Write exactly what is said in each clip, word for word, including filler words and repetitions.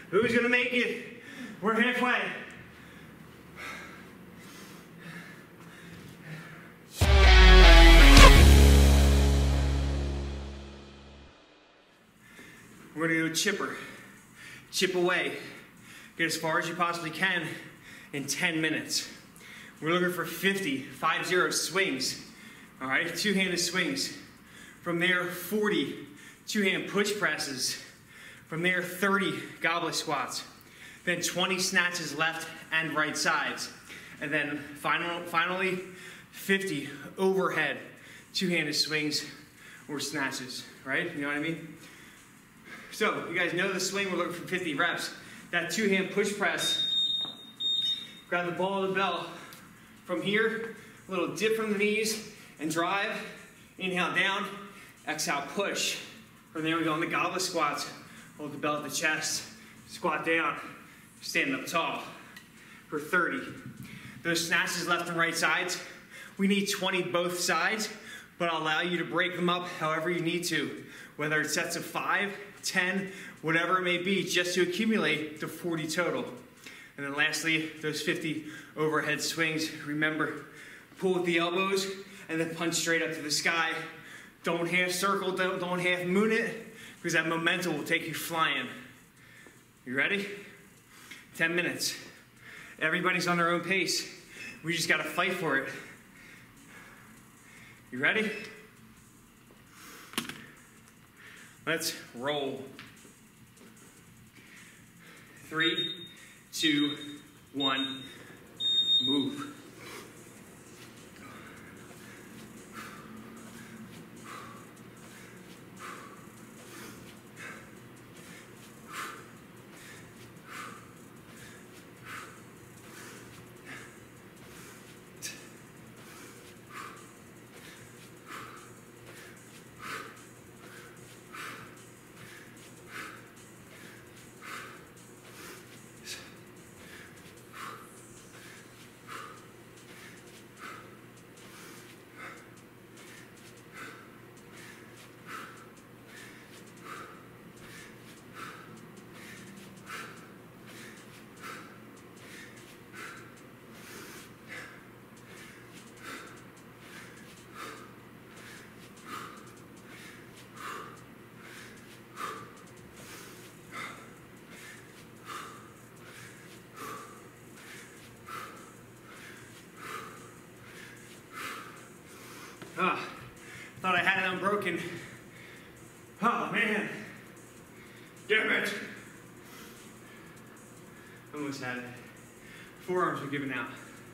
Who's gonna make it? We're halfway. We're gonna go chipper. Chip away. Get as far as you possibly can in ten minutes. We're looking for fifty, five zero swings. All right, two-handed swings. From there, forty two-hand push presses. From there, thirty goblet squats. Then twenty snatches left and right sides. And then final, finally, fifty overhead two-handed swings or snatches, right? You know what I mean? So, you guys know the swing, we're looking for fifty reps. That two-hand push press, grab the ball of the bell. From here, a little dip from the knees and drive. Inhale down, exhale push. From there we go on the goblet squats. Hold the bell at the chest, squat down, stand up tall for thirty. Those snatches left and right sides, we need twenty both sides, but I'll allow you to break them up however you need to. Whether it's sets of five, ten, whatever it may be, just to accumulate to forty total. And then lastly, those fifty overhead swings. Remember, pull with the elbows and then punch straight up to the sky. Don't half circle, don't, don't half moon it, because that momentum will take you flying. You ready? ten minutes. Everybody's on their own pace. We just gotta fight for it. You ready? Let's roll. Three, two, one, move. Ah, thought I had it unbroken. Oh man, damn it. Almost had it. Forearms were giving out.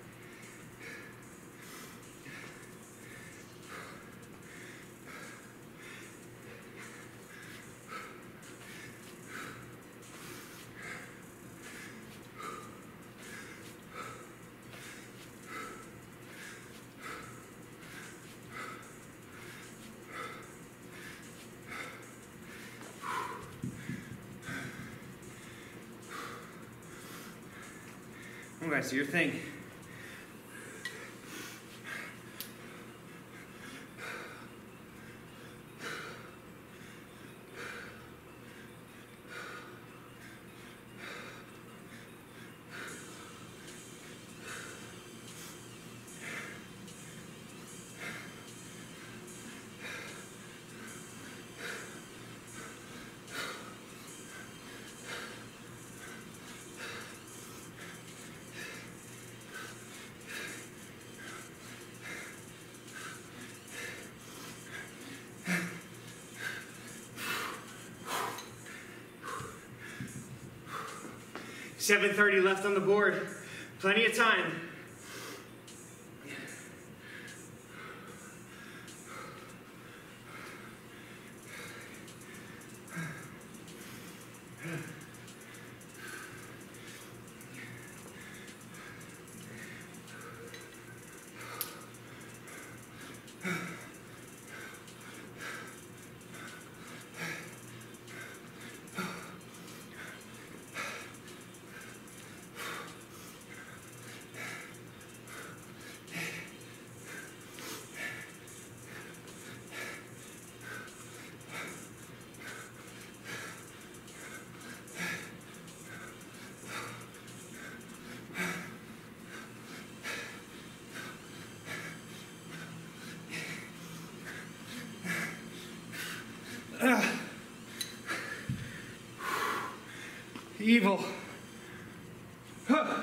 Come on guys, do your thing. seven thirty left on the board. Plenty of time. evil. Huh.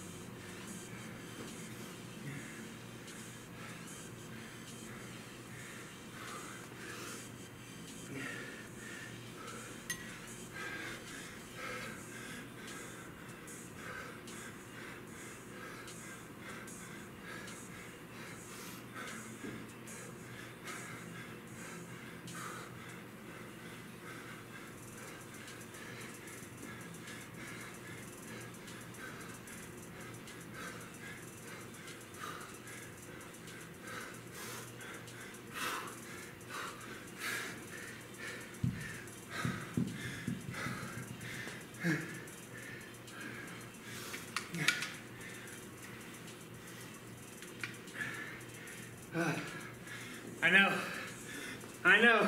Uh, I know. I know.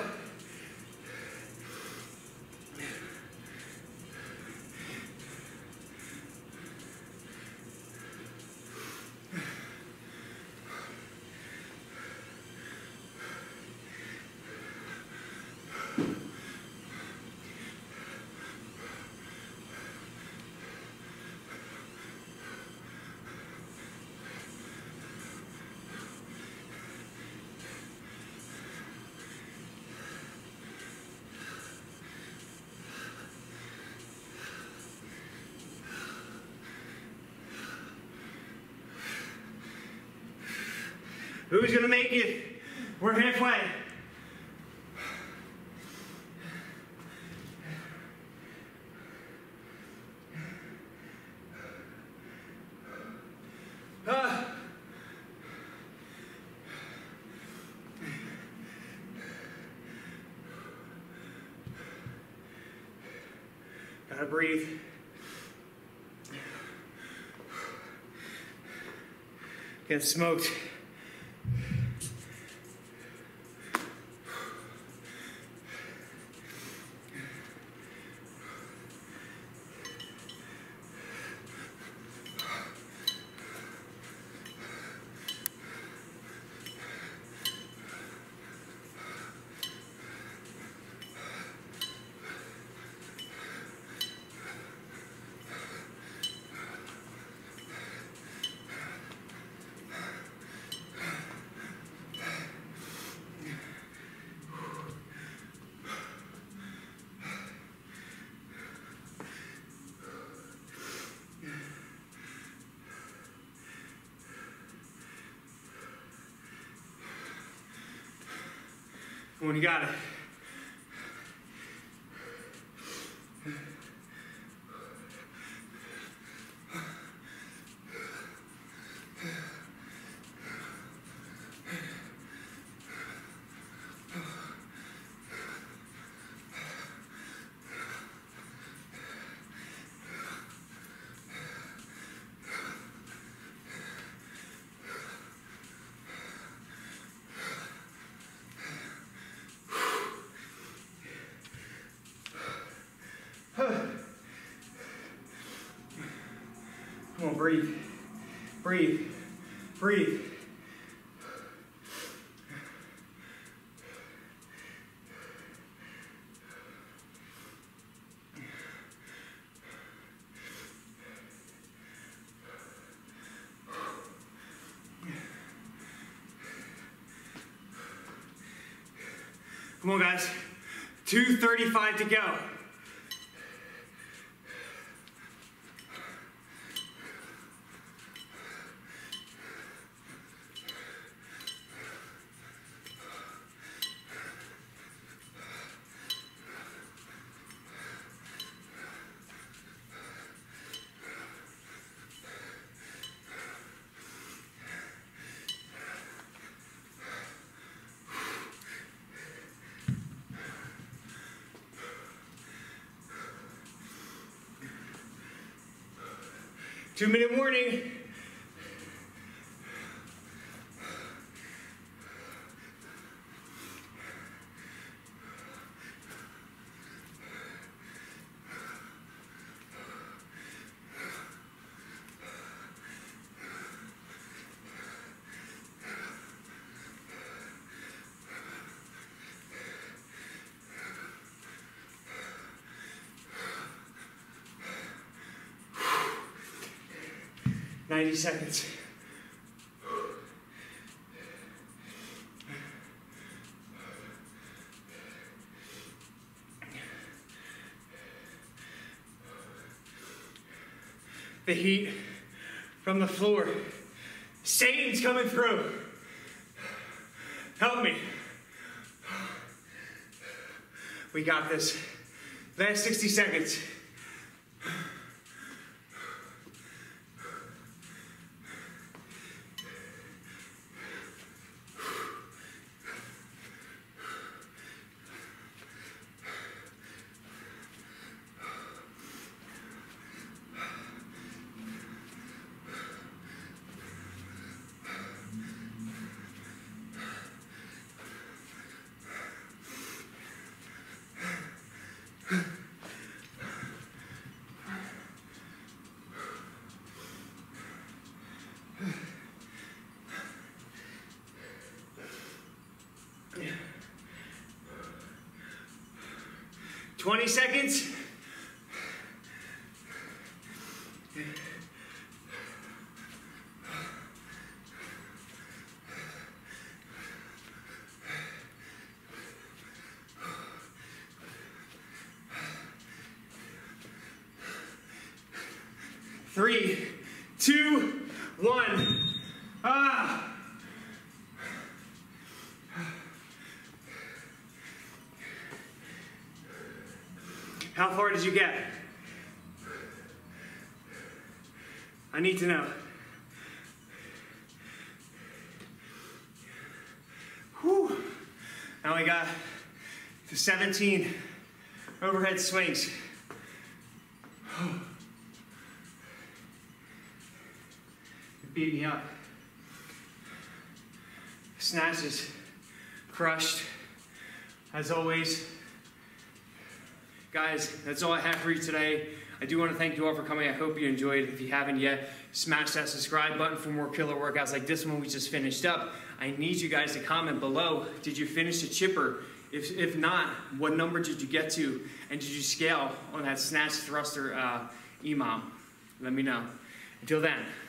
Who's gonna make it? We're halfway. Uh. Gotta breathe. Get smoked. Come on, you got it. Come on, breathe, breathe, breathe. Come on, guys, two thirty-five to go. Two minute warning. ninety seconds. The heat from the floor. Satan's coming through. Help me. We got this. Last sixty seconds. twenty seconds. Three, two, one. Ah. How far did you get? I need to know. Whew. Now we got the seventeen overhead swings. It beat me up. Snatches crushed, as always. Guys, that's all I have for you today. I do want to thank you all for coming. I hope you enjoyed. If you haven't yet, smash that subscribe button for more killer workouts like this one we just finished up. I need you guys to comment below. Did you finish the chipper? If, if not, what number did you get to? And did you scale on that snatch thruster uh, E M O M? Let me know. Until then.